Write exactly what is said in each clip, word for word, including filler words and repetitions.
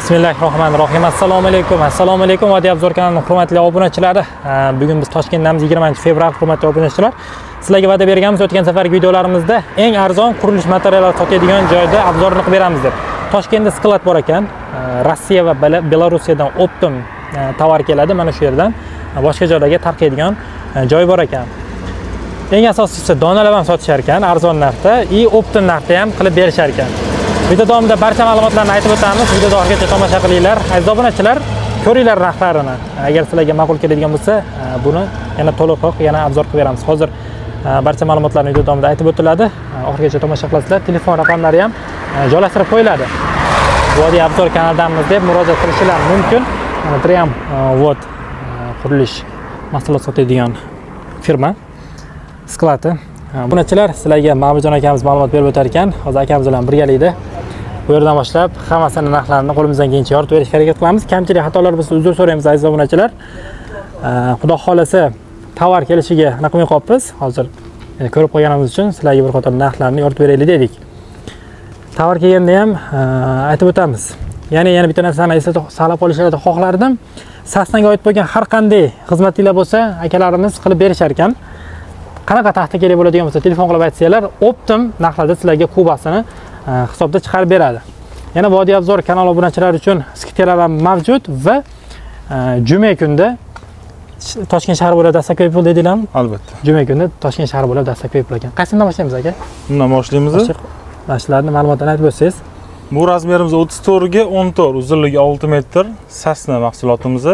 Bismillahirrohmanirrohim. Assalomu alaykum. Assalomu alaykum. Vodiy Obzor kanalining hurmatli obunachilari. Bugun biz Toshkentdamiz, yigirmanchi fevral. Hurmatli obunachilar, sizlarga va'da berganmiz o'tgan safargi videolarimizda eng arzon qurilish materiallari sotadigan joyda obzorini qilib beramiz deb. Toshkentda sklad bor ekan. Rossiya va Belorussiyadan optim tovar keladi. Mana shu yerdan boshqa joylarga tarqaydigan joy bor ekan. Eng asosiysi donalar ham sotishar ekan, arzon narxda, i optim narxda ham qilib berishar ekan. Video davomida barcha ma'lumotlarni aytib o'tamiz. Videoni oxirigacha tomosha qilinglar. Aziz obunachilar, ko'ringlar narxlarini. Agar sizlarga ma'qul keladigan bo'lsa, buni yana to'liqroq yana obzor qilib beramiz. Hozir barcha ma'lumotlarni video davomida aytib o'tiladi. Oxirigacha tomosha qilasizlar. Telefon raqamlari ham joylashtirib qo'yiladi. Vodiy Obzor kanaldamiz deb murojaat qilishingiz mumkin. Triam Vod qurilish mahsulot sotadigan firma skladi. Obunachilar, sizlarga Ma'budjon akamiz ma'lumot berib o'tar ekan. Hozir akamiz bilan birgalikda bu yerdan boshlab hammasini narxlarini qo'limizdan kelgancha yoritib berishga harakat qilamiz. Kamchilik xatolar bo'lsa uzr so'raymiz aziz obunachilar. Xudo xolasa tovar kelishiga naqmay qolibmiz. Hozir ko'rib qo'yganimiz uchun sizlarga bir qator narxlarni yoritib beraylik dedik. Tovar kelganda ham aytib o'tamiz. Ya'ni yana bitta narsani eslatib salab qolishlarini xohlardim. Sasnaga oid bo'lgan har qanday xizmatlar bo'lsa, akalarimiz qilib berishar ekan. Qanaqa taxta kerak bo'ladigan bo'lsa, telefon qilib aytsanglar, optim narxlarda sizlarga kubasini hisobda chiqarib beradi. Yana Vodiy Obzor kanal obunachilari uchun skidkalar ham mavjud va juma kunida Toshkent shahri bo'ylab dastlabki bepul dedinglarmi? Albatta. Juma kunida Toshkent shahri bo'ylab dastlabki bepul ekan. Qaysidan boshlaymiz aka? Bundan boshlaymiz. Mashlarning ma'lumotini aytib o'tsangiz. Bu razmerimiz o'ttiz to'rt ga o'n to'rt, uzunligi olti metr, sasna mahsulotimiz.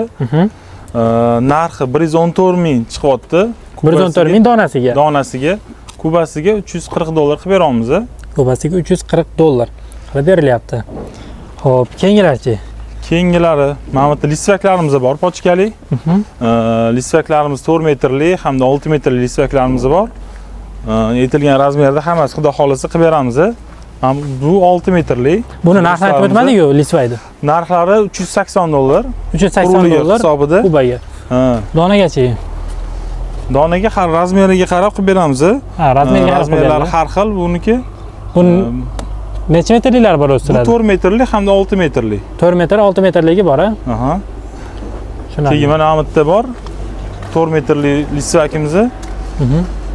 Narxi bir yuz o'n to'rt ming chiqyapti. bir yuz o'n to'rt ming donasiga. Donasiga, kubasiga uch yuz qirq dollar qilib beramiz. Kubasiga uch yuz qirq dollar qilib berilyapti. Xo'p, keyingilarchi? Keyingilari mana bu lisvaklarimiz bor, pochkali. Lisvaklarimiz to'rt metrli hamda olti metrli lisvaklarimiz bor. Aytilgan razmerda hammasi xudo xolasa qilib beramiz. Bu olti metrli. Buni narxini aytib o'tmadiku, lisvaydi. Narxlari uch yuz sakson dollar. uch yuz sakson dollar hisobida. Kubaga. Ha. Donagachi? Donaga har razmeriga qarab qilib beramiz. Ha, razmeriga qarab razmerlari har xil buniki. Buni necha metrlilar bor o'stiradi? Bu to'rt metrli hamda olti metrli. to'rt metr, olti metrligi bor, ha? Aha. Shunday. Keyin mana bu yerda bor. to'rt metrli lisvakimiz. Mhm.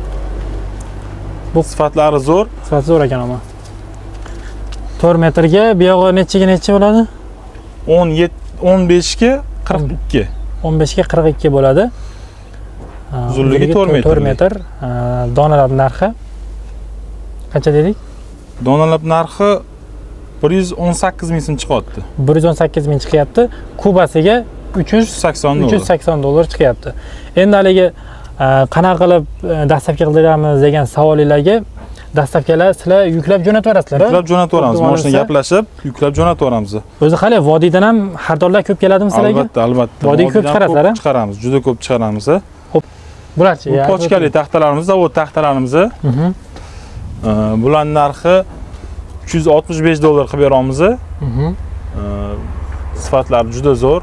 Bu sifatlari zo'r. Sifati zo'r ekan ama. to'rt metrga bu yog'i nechiga necha bo'ladi? o'n yetti, o'n besh ga qirq ikki. o'n besh ga qirq ikki bo'ladi. Uzunligi to'rt metr. to'rt metr. Donalar narxi qancha dedik? Donalar narxi bir yuz o'n sakkiz ming so'm chiqyapti. bir yuz o'n sakkiz ming chiqyapti. Kubasiga uch yuz sakson dollar chiqyapti. Endi haligi qanaqa qilib dastlabki qildiramiz degan savollarga dastlabkilar sizlar yuklab jo'natib berasizlar. Yuklab jo'natib beramiz. Mashina gaplashib, yuklab jo'natib beramiz. O'zi qalay, vodiydan ham xaridorlar ko'p keladimi sizlarga? Albatta, albatta. Vodiyga ko'p chiqarasizlar, ha? Chiqaramiz, juda ko'p chiqaramiz. Xo'p. Bularchi? Bu pochkali taxtalarimiz, zavod taxtalarimiz. Mhm. Bularning narxi uch yuz oltmish besh dollar qilib beramiz. Mhm. Sifatlari juda zo'r.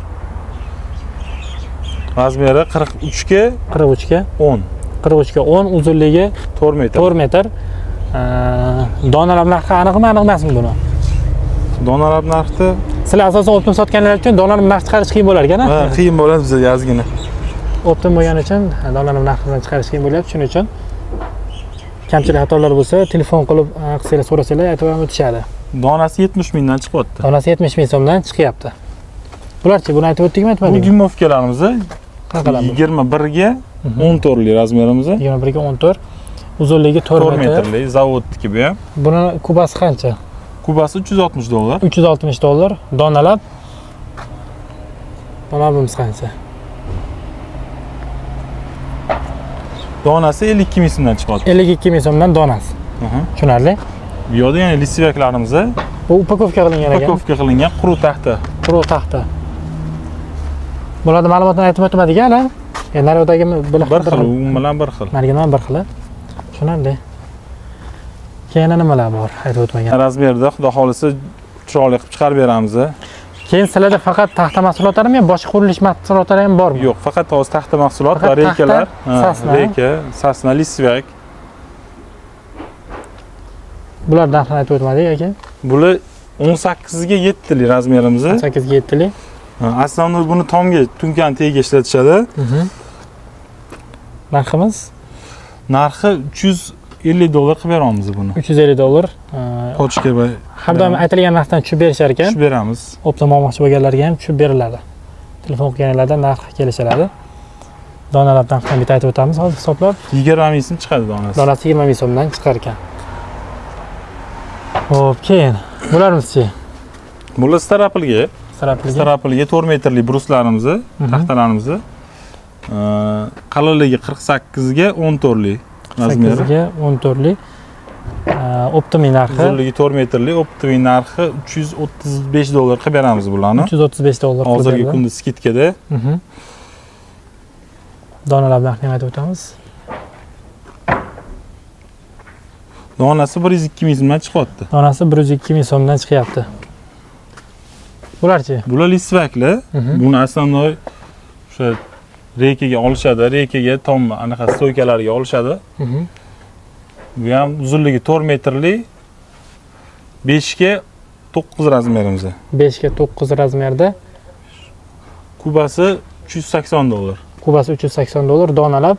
Razmeri qirq uch ga qirq uch ga o'n. qirq uch ga o'n, uzunligi to'rt metr. to'rt metr. Donalar narxi aniqmi, aniq emasmi buni? Donalar narxi sizlar asosan optim sotganlar uchun donalar narxi chiqarish qiyin bo'lar ekan, ha? Qiyin bo'ladi bizga yozgina. Optim bo'lgani uchun donalar narxidan chiqarish qiyin bo'lyapti, shuning uchun kamchilik xatolar bo'lsa, telefon qilib qilsanglar, so'rasanglar aytib ham o'tishadi. Donasi yetmish mingdan chiqyapti. Donasi yetmish ming so'mdan chiqyapti. Bularchi, buni aytib o'tdikmi, aytmadikmi? Bu gumovkalarimiz yigirma bir ga o'n to'rt li razmerimiz. yigirma bir ga o'n to'rt. Uzunligi to'rt metrli, zavodniki bu ham. Buni kubasi qancha? Kubasi uch yuz oltmish dollar. uch yuz oltmish dollar. Donalab Donalabimiz qancha? Donasi ellik ikki ming so'mdan chiqadi. ellik ikki ming so'mdan donasi. Aha. Tushunarli. Bu yerda yana lisvaklarimiz. Bu upakovka qilingan ekan. Upakovka qilingan quruq taxta. Quruq taxta. Bularning ma'lumotini aytib o'tmadik hali. Endi naridagi bir xil, u bilan bir xil. Narigidan bir xil. Tushunarli. Keyin nimalar bor? Aytib o'tmagan. Razmerda xudo xolasa chiroyli qilib chiqarib beramiz. Keyin sizlarda faqat taxta mahsulotlarimi yo boshqa qurilish mahsulotlari ham bormi? Yo'q, faqat hozir taxta mahsulot va reykalar, reyka, sasna, lisvak. Bular narxini aytib o'tmadik aka. Bular o'n sakkizga yettili razmerimiz. o'n sakkizga yettili. Aslida buni tomga, tunkani tagiga ishlatishadi. Narximiz? Narxi uch yuz ellik dollar qilib beramiz buni. uch yuz ellik dollar. Pochka va har doim aytilgan narxdan tushib berishar ekan. tushib beramiz. Optim olmoqchi bo'lganlarga ham tushib beriladi. Telefon qilganlarda narx kelishadi. Donalar narxini bitta aytib o'tamiz hozir hisoblab. yigirma ming so'm chiqadi donasi. Donasi yigirma ming so'mdan chiqar ekan. Xo'p, keyin bularimiz-chi? Bular Staraplga, Staraplga. Staraplga to'rt metrli bruslarimiz, taxtalarimiz. Qalinligi qirq sakkizga o'n to'rtli razmeri. sakkizga o'n to'rtli. Optim narxi. Uzunligi to'rt metrli, optim narxi uch yuz o'ttiz besh dollar qilib beramiz bularni. uch yuz o'ttiz besh dollar. Hozirgi kunda skidkada. Donalar narxini aytib o'tamiz. Donasi bir yuz ikki ming so'mdan chiqyapti. Donasi bir yuz ikki ming so'mdan chiqyapti. Bularchi? Bular lisvaklar. Buni aslida o'sha reykaga olishadi, reykaga tom anaqa stoykalariga olishadi. Bu ham uzunligi to'rt metrli, besh ga to'qqiz razmerimiz. besh ga to'qqiz razmerda. Kubasi uch yuz sakson dollar. Kubasi uch yuz sakson dollar, donalab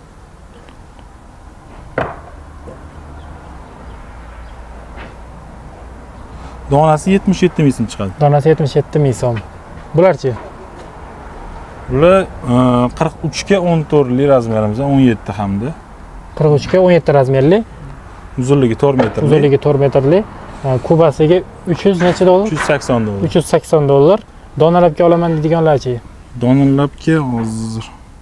Donasi yetmish yetti ming so'm chiqadi. Donasi yetmish yetti ming so'm. Bularchi? Bular qirq uch ga o'n to'rtli razmerimiz, o'n yetti hamda. qirq uch ga o'n yetti razmerli. Uzunligi to'rt metrli. Uzunligi to'rt metrli. Kubasiga uch yuz necha dollar? uch yuz sakson dollar. uch yuz sakson dollar. Donalabga olaman deydiganlarchi? Donalabga hozir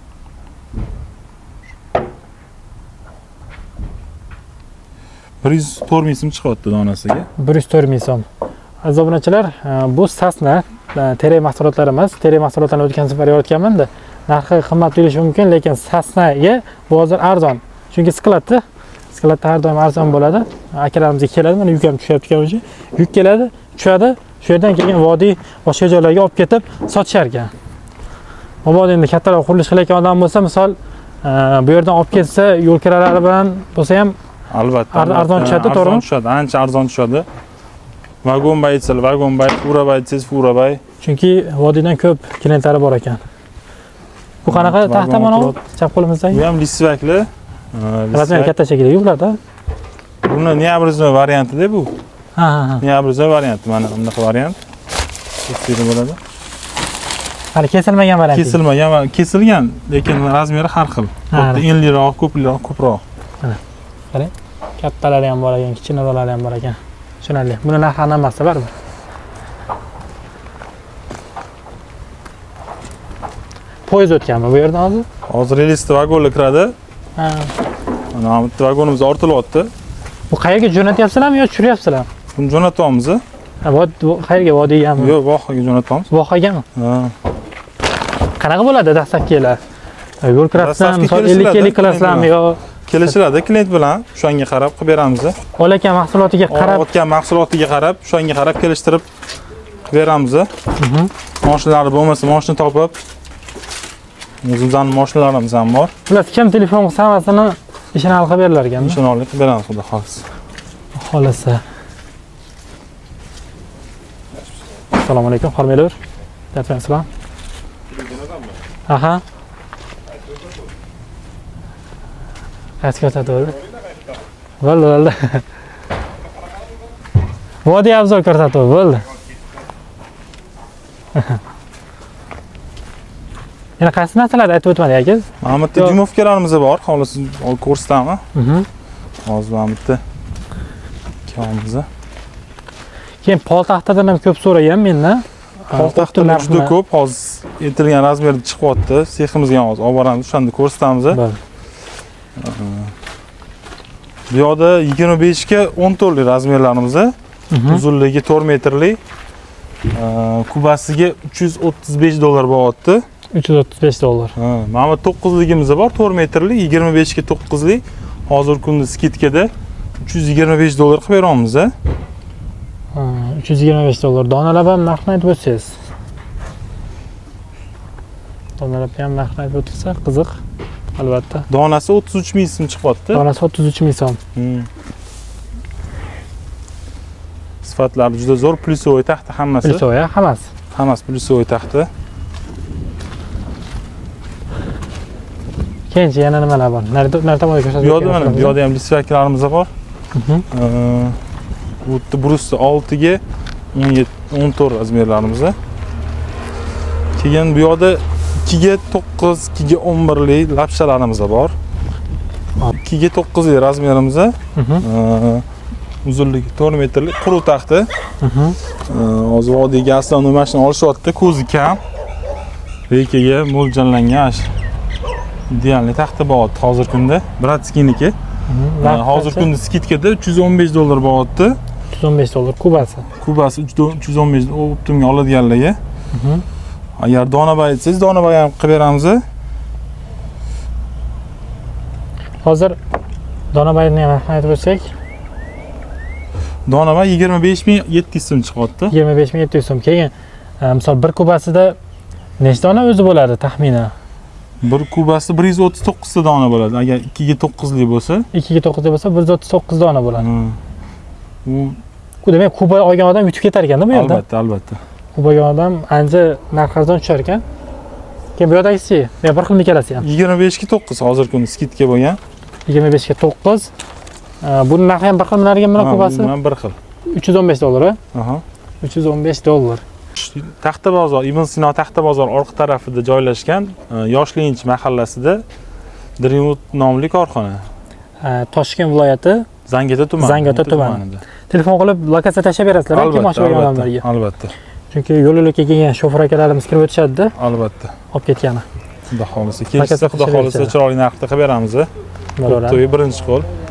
bir yuz to'rt ming so'm chiqyapti donasiga. bir yuz to'rt ming so'm. Aziz obunachilar, bu Sasna Terey mahsulotlari emas. Terey mahsulotlarini o'tgan safar yoritganman-da. Narxi qimmat tuyulishi mumkin, lekin Sasnaga bu hozir arzon. Chunki skladda, skladda har doim arzon bo'ladi. Akalarimizga keladi, mana yuk ham tushyapti ekan. Yuk keladi, tushadi, shu yerdan keyin vodiy boshqa joylarga olib ketib sotishar ekan. Mabodo endi kattaroq qurilish qilayotgan odam bo'lsa, misol bu yerdan olib ketsa, yo'l kiralari bilan bo'lsa ham albatta arzon tushadi, to'g'rimi? Tushadi, ancha arzon tushadi. Vagon bay aytsa, vagon bay, fura bay aytsangiz, fura bay. Chunki vodiydan ko'p klientlari bor ekan. Bu qanaqa taxta mana bu chap qo'limizdagi? Bu ham lisvakli. Razmeri katta shaklda bularda. Buni neobraznoy variantida bu. Ha, ha, ha. Neobraznoy varianti, mana bunaqa variant. Kesili bo'ladi. Hali kesilmagan variant. Kesilmagan, kesilgan, lekin razmeri har xil. Bitta enliroq, ko'pliroq, ko'proq. Mana. Qarang, kattalari ham bor ekan, kichkinalari ham bor ekan. Tushunarli. Buni narxi hammasi baribir. Poyezd o'tganmi bu yerdan hozir? Hozir relista vagonlar kiradi. Ha. Mana bitta vagonimiz ortilyapti. Bu qayerga jo'natyapsizlarmi yo tushiryapsizlar? Buni jo'natyapmiz. Ha, bu qayerga vodigami? Yo'q, vohaga jo'natyapmiz. Vohagami? Ha. Qanaqa bo'ladi dastlabkilar? Yo'l kirasidan misol ellik ellik qilasizlarmi yo kelishiladi klient bilan, o'shanga qarab qilib beramiz. Olayotgan mahsulotiga qarab, o'tgan mahsulotiga qarab, o'shanga qarab kelishtirib qilib beramiz. Mashinalari bo'lmasa, mashina topib o'zimizning mashinalarimiz ham bor. Ular kim telefon qilsa hammasini ishini hal qilib berilar ekan. Ishini olib qilib beramiz, xudo xolisa. Xolisa. Assalomu alaykum, hormaylar. Assalom. Aha. Qaytib ko'rsatadi. Bo'ldi, bo'ldi. Vodiy obzor ko'rsatdi, bo'ldi. Yana qaysi narsalarni aytib o'tmadingiz aka? Mana bitta jumovkalarimiz bor, xolis ko'rsatami? Mhm. Hozir mana bitta kamimiz. Keyin poltaxtadan ham ko'p so'ragan mendan. Poltaxtalar juda ko'p, hozir aytilgan razmerda chiqyapti. Seximizga hozir olib boramiz, o'shanda ko'rsatamiz. Bo'ldi. Bu yoqda yigirma besh ga o'n to'rtli razmerlarimiz, uzunligi to'rt metrli, kubasiga uch yuz o'ttiz besh dollar bo'lyapti. uch yuz o'ttiz besh dollar. Ha, mana bu to'qqiz ligimiz bor, to'rt metrli, yigirma besh ga to'qqiz lik. Hozir kunda skidkada uch yuz yigirma besh dollar qilib beramiz. Ha, uch yuz yigirma besh dollar. Donalab ham narxni aytib o'tsangiz. Donalab ham narxni aytib o'tsa, qiziq. Albatta. Donasi o'ttiz uch ming so'm chiqyapti. Donasi o'ttiz uch ming so'm. sifatlari juda zo'r, plyusovый taxta hammasi. Plyusovый hammasi. Hammasi plyusovый taxta. Keyinchi yana nimalar bor? Narda narda tomonga ko'rsatib Bu yoqda mana bu yoqda ham lisvaklarimiz bor. Bu yerda brusda olti ga o'n to'rt razmerlarimizda. Keyin bu yoqda ikki ga to'qqiz, ikki ga o'n bir lik lapshalarimiz bor. ikki ga to'qqiz lik razmerimizda. Uzunligi to'rt metrlik quruq taxta. Hozir vodiyga aslan mashina olishyapti, ko'zi kam. Rekaga mo'ljallangan idealni taxta bo'lyapti hozirgi kunda. Bratskийнiki. Hozir kunda skidkada uch yuz o'n besh dollar bo'lyapti. uch yuz o'n besh dollar kubasi. Kubasi uch yuz o'n besh optimga oladiganlarga. Agar donabay etsangiz, donabay ham qilib beramiz. Hozir donabayni ham aytib o'tsak, donabay yigirma besh ming yetti yuz so'm chiqyapti. yigirma besh ming yetti yuz so'm. Keyin misol bir kubasida nechta dona o'zi bo'ladi taxminan? Bir kubasi bir yuz o'ttiz to'qqiz ta dona bo'ladi. Agar ikki ga to'qqiz lik bo'lsa, ikki ga to'qqiz bo'lsa bir yuz o'ttiz to'qqiz dona bo'ladi. U demak kuba olgan odam yutib ketar ekanda bu yerda. Albatta, albatta. Kuba olgan odam ancha narx arzon tushar ekan. Keyin bu yoqdagisi, men bir xilmi kelasi ham. yigirma besh ga to'qqiz hozir kunda skidga bo'lgan. yigirma besh ga to'qqiz. Buni narxi ham bir xil narga bilan kubasi. Mana bir xil. uch yuz o'n besh dollar. Aha. uch yuz o'n besh dollar. Taxta bozor, Ibn Sino taxta bozor orqa tarafida joylashgan Yoshlinch mahallasida Dreamwood nomli korxona. Toshkent viloyati Zangiota tumani. Zangiota tumanida. Telefon qilib lokatsiya tashlab berasizlar, kim moshina olgan odamlarga. Albatta. Chunki yo'l yo'lakka kelgan shofer akalarimiz kirib o'tishadi-da. Albatta. Olib ketgani. Xudo xolisa, kelsa xudo xolisa chiroyli narxda qilib beramiz. To'y birinchi qo'l.